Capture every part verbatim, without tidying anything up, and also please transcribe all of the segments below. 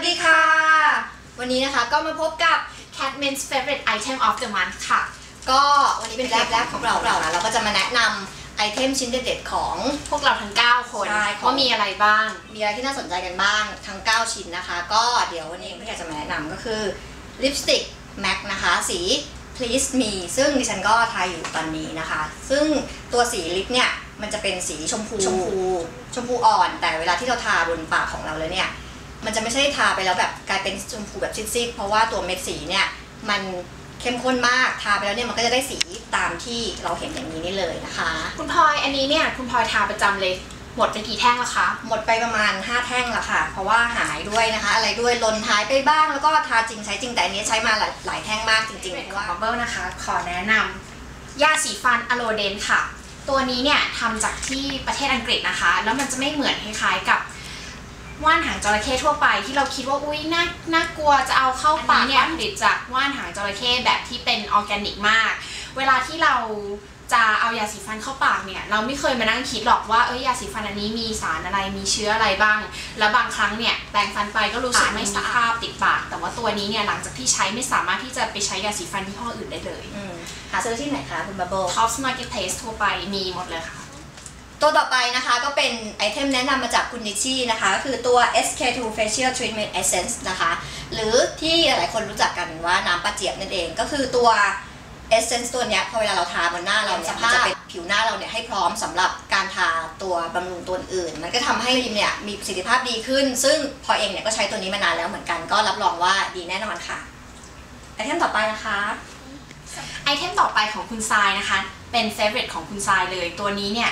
ดีค่ะวันนี้นะคะก็มาพบกับ Catman's favorite item of the month ค่ะก็วันนี้เป็นเทปแรกของเราเรานะเราก็จะมาแนะนำไอเทมชิ้นเด็ดๆของพวกเราทั้งเก้าคนว่ามีอะไรบ้างมีอะไรที่น่าสนใจกันบ้างทั้งเก้าชิ้นนะคะก็เดี๋ยววันนี้พี่อยากจะมาแนะนำก็คือลิปสติก แม็ก นะคะสี Please Me ซึ่งดิฉันก็ทาอยู่ตอนนี้นะคะซึ่งตัวสีลิปเนี่ยมันจะเป็นสีชมพูชมพูชมพูอ่อนแต่เวลาที่เราทาบนปากของเราเลยเนี่ยมันจะไม่ใช่ทาไปแล้วแบบกลายเป็นชมพูแบบซีดๆเพราะว่าตัวเม็ดสีเนี่ยมันเข้มข้นมากทาไปแล้วเนี่ยมันก็จะได้สีตามที่เราเห็นอย่างนี้นี่เลยนะคะคุณพลอยอันนี้เนี่ยคุณพลอยทาประจำเลยหมดไปกี่แท่งแล้วคะหมดไปประมาณห้าแท่งแล้วค่ะเพราะว่าหายด้วยนะคะอะไรด้วยหล่นหายไปบ้างแล้วก็ทาจริงใช้จริงแต่อันนี้ใช้มาหลายหลายแท่งมากจริงๆเพราะว่า Bubble นะคะขอแนะนำยาสีฟันอโลเดนค่ะตัวนี้เนี่ยทำจากที่ประเทศอังกฤษนะคะแล้วมันจะไม่เหมือนคล้ายๆกับว่านหางจระเข้ทั่วไปที่เราคิดว่าอุ้ยน่าน่ากลัวจะเอาเข้าปากเนี่ยผลิตจากว่านหางจระเข้แบบที่เป็นออร์แกนิกมากเวลาที่เราจะเอายาสีฟันเข้าปากเนี่ยเราไม่เคยมานั่งคิดหรอกว่าเอ้ยยาสีฟันอันนี้มีสารอะไรมีเชื้ออะไรบ้างแล้วบางครั้งเนี่ยแปรงฟันไปก็รู้สึกไม่สะอาดติดปากแต่ว่าตัวนี้เนี่ยหลังจากที่ใช้ไม่สามารถที่จะไปใช้ยาสีฟันยี่ห้ออื่นได้เลยหาซื้อที่ไหนคะคุณบับเบิ้ล Tops Marketplace ทั่วไปมีหมดเลยค่ะตัวต่อไปนะคะก็เป็นไอเทมแนะนำมาจากคุณนิชชี่นะคะก็คือตัว เอส เค ทู Facial Treatment Essence นะคะหรือที่หลายคนรู้จักกันว่าน้ำปลาเจี๊ยบนั่นเองก็คือตัว Essence ตัวนี้พอเวลาเราทาบนหน้าเราเนี่ยมันจะเป็นผิวหน้าเราเนี่ยให้พร้อมสำหรับการทาตัวบำรุงตัวอื่นมันก็ทำให้ริมเนี่ยมีประสิทธิภาพดีขึ้นซึ่งพอเองเนี่ยก็ใช้ตัวนี้มานานแล้วเหมือนกันก็รับรองว่าดีแน่นอนค่ะไอเทมต่อไปนะคะไอเทมต่อไปของคุณทรายนะคะเป็น favorite ของคุณทรายเลยตัวนี้เนี่ย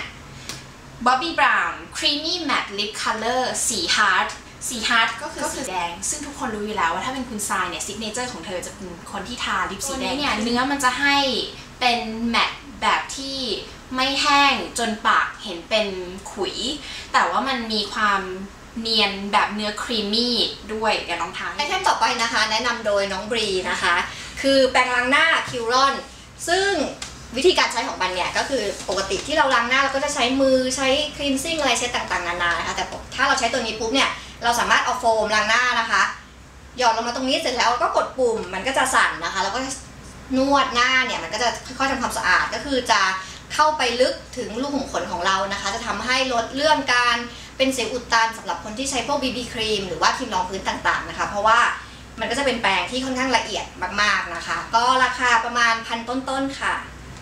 Bobbi Brown Creamy Matte Lip Color สี Heart สี Heart ก็คือสีแดงซึ่งทุกคนรู้อยู่แล้วว่าถ้าเป็นคุณทรายเนี่ยซิกเนเจอร์ของเธอจะเป็นคนที่ทาลิปสีแดงเนี่ยเนื้อมันจะให้เป็นแมตต์แบบที่ไม่แห้งจนปากเห็นเป็นขุยแต่ว่ามันมีความเนียนแบบเนื้อครีมมี่ด้วยเดี๋ยวลองทาไอเทมต่อไปนะคะแนะนำโดยน้องบรีนะคะคือแปรงล้างหน้าคิวรอนซึ่งวิธีการใช้ของมันเนี่ยก็คือปกติที่เราล้างหน้าเราก็จะใช้มือใช้คลีนซิ่งอะไรใช้ต่างๆนานานะคะแต่ถ้าเราใช้ตัวนี้ปุ๊บเนี่ยเราสามารถเอาโฟมล้างหน้านะคะหย่อนลงมาตรงนี้เสร็จแล้วก็กดปุ่มมันก็จะสั่นนะคะแล้วก็นวดหน้าเนี่ยมันก็จะค่อยๆทำความสะอาดก็คือจะเข้าไปลึกถึงรูขุมขนของเรานะคะจะทำให้ลดเรื่องการเป็นสิวอุดตันสำหรับคนที่ใช้พวก บี บี ครีมหรือว่าครีมรองพื้นต่างๆนะคะเพราะว่ามันก็จะเป็นแปรงที่ค่อนข้างละเอียดมากๆนะคะก็ราคาประมาณพันต้นๆค่ะ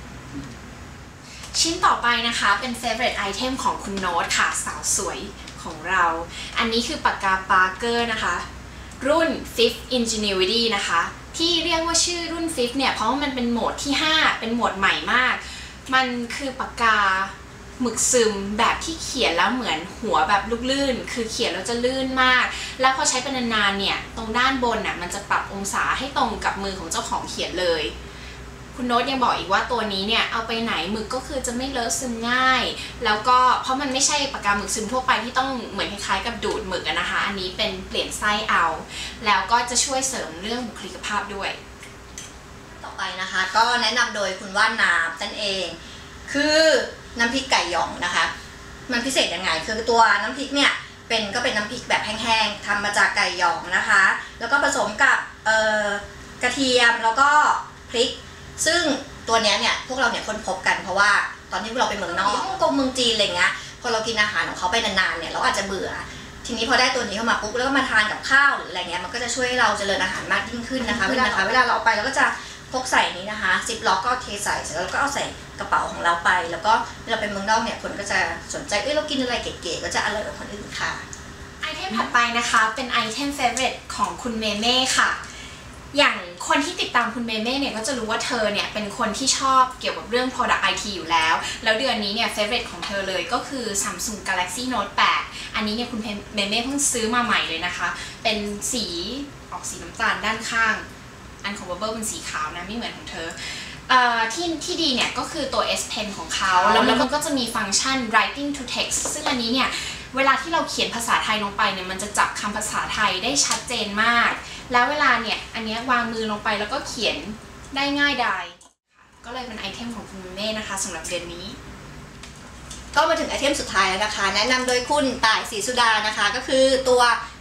ชิ้นต่อไปนะคะเป็น favorite item ของคุณโน้ตค่ะสาวสวยของเราอันนี้คือปากกาปาร์เกอร์นะคะรุ่น Fifth Ingenuity นะคะที่เรียกว่าชื่อรุ่น Fifth เนี่ยเพราะว่ามันเป็นโหมดที่ห้าเป็นโหมดใหม่มากมันคือปากกาหมึกซึมแบบที่เขียนแล้วเหมือนหัวแบบลูกลื่นคือเขียนแล้วจะลื่นมากแล้วพอใช้เป็นนานๆเนี่ยตรงด้านบนน่ะมันจะปรับองศาให้ตรงกับมือของเจ้าของเขียนเลยคุณโน้ตยังบอกอีกว่าตัวนี้เนี่ยเอาไปไหนหมึกก็คือจะไม่เลอะซึมง่ายแล้วก็เพราะมันไม่ใช่ปากกาหมึกซึมทั่วไปที่ต้องเหมือนคล้ายๆกับดูดหมึกนะคะอันนี้เป็นเปลี่ยนไส้เอาแล้วก็จะช่วยเสริมเรื่องบุคลิกภาพด้วยต่อไปนะคะก็แนะนำโดยคุณว่านน้ำนั่นเองคือน้ำพริกไก่หยองนะคะมันพิเศษยังไงคือตัวน้ำพริกเนี่ยเป็นก็เป็นน้ำพริกแบบแห้งๆทำมาจากไก่หยองนะคะแล้วก็ผสมกับเอ่อกระเทียมแล้วก็พริกซึ่งตัวนี้เนี่ยพวกเราเนี่ยค้นพบกันเพราะว่าตอนที่เราไปเมืองนอกฮ่องกงเมืองจีนอะไรเงี้ยพอเรากินอาหารของเขาไปนานๆเนี่ยเราอาจจะเบื่อทีนี้พอได้ตัวนี้เข้ามาปุ๊บแล้วก็มาทานกับข้าวหรืออะไรเงี้ยมันก็จะช่วยให้เราเจริญอาหารมากยิ่งขึ้นนะคะเวลาเวลาเราเอาไปเราก็จะพกใส่นี้นะคะซิปล็อกก็เทใส่เสร็จแล้วก็เอาใส่กระเป๋าของเราไปแล้วก็เราไปเมืองนอกเนี่ยคนก็จะสนใจเอ้ยเรากินอะไรเก๋ๆก็จะอร่อยกว่าคนอื่นค่ะไอเทมถัดไปนะคะเป็นไอเทมเฟเวอร์ของคุณเมเม่ค่ะอย่างคนที่ติดตามคุณเมเม่เนี่ยก็จะรู้ว่าเธอเนี่ยเป็นคนที่ชอบเกี่ยวกับเรื่อง Product ไอ ที อยู่แล้วแล้วเดือนนี้เนี่ย favorite ของเธอเลยก็คือ Samsung Galaxy Note แปดอันนี้เนี่ยคุณเมเม่เพิ่งซื้อมาใหม่เลยนะคะเป็นสีออกสีน้ำตาลด้านข้างอันของ Bubble เป็นสีขาวนะไม่เหมือนของเธอที่ที่ดีเนี่ยก็คือตัว S Pen ของเขาแล้วมันก็จะมีฟังก์ชัน writing to text ซึ่งอันนี้เนี่ยเวลาที่เราเขียนภาษาไทยลงไปเนี่ยมันจะจับคำภาษาไทยได้ชัดเจนมากแล้วเวลาเนี่ยอันนี้วางมือลงไปแล้วก็เขียนได้ง่ายดายก็เลยเป็นไอเทมของคุณเม่นะคะสำหรับเดือนนี้ก็มาถึงไอเทมสุดท้ายแล้วนะคะแนะนำโดยคุณต่ายศรีสุดานะคะก็คือตัว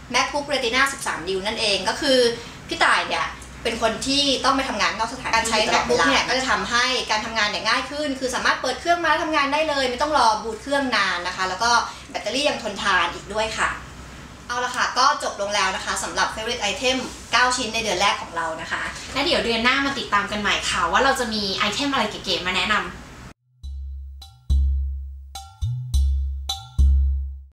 MacBook Retina สิบสาม นิ้วนั่นเองก็คือพี่ต่ายเนี่ยเป็นคนที่ต้องไปทำงานนอกสถานที่การใช้ MacBook เนี่ยก็จะทำให้การทำงานเนี่ยง่ายขึ้นคือสามารถเปิดเครื่องมาทำงานได้เลยไม่ต้องรอบูตเครื่องนานนะคะแล้วก็แบตเตอรี่ยังทนทานอีกด้วยค่ะเอาละค่ะก็จบลงแล้วนะคะสำหรับ favorite item เก้า ชิ้นในเดือนแรกของเรานะคะและเดี๋ยวเดือนหน้ามาติดตามกันใหม่ค่ะว่าเราจะมีไอเทมอะไรเก๋ๆมาแนะนำ